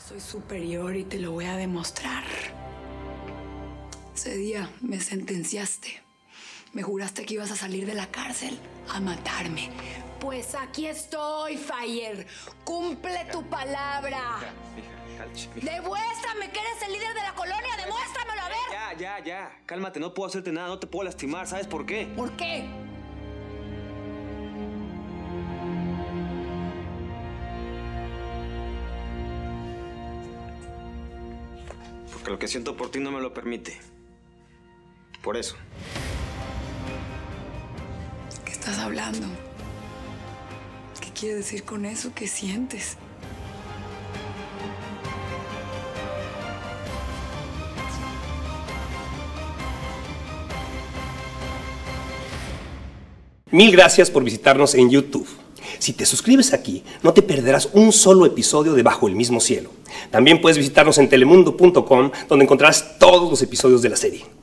Soy superior y te lo voy a demostrar. Ese día me sentenciaste. Me juraste que ibas a salir de la cárcel a matarme. Pues aquí estoy, Fire. Cumple tu palabra. Demuéstrame que eres el líder de la colonia. Demuéstramelo, a ver. Ya. Cálmate, no puedo hacerte nada, no te puedo lastimar. ¿Sabes por qué? ¿Por qué? Porque lo que siento por ti no me lo permite. Por eso. ¿Qué estás hablando? ¿Qué quiere decir con eso? ¿Qué sientes? Mil gracias por visitarnos en YouTube. Si te suscribes aquí, no te perderás un solo episodio de Bajo el Mismo Cielo. También puedes visitarnos en telemundo.com, donde encontrarás todos los episodios de la serie.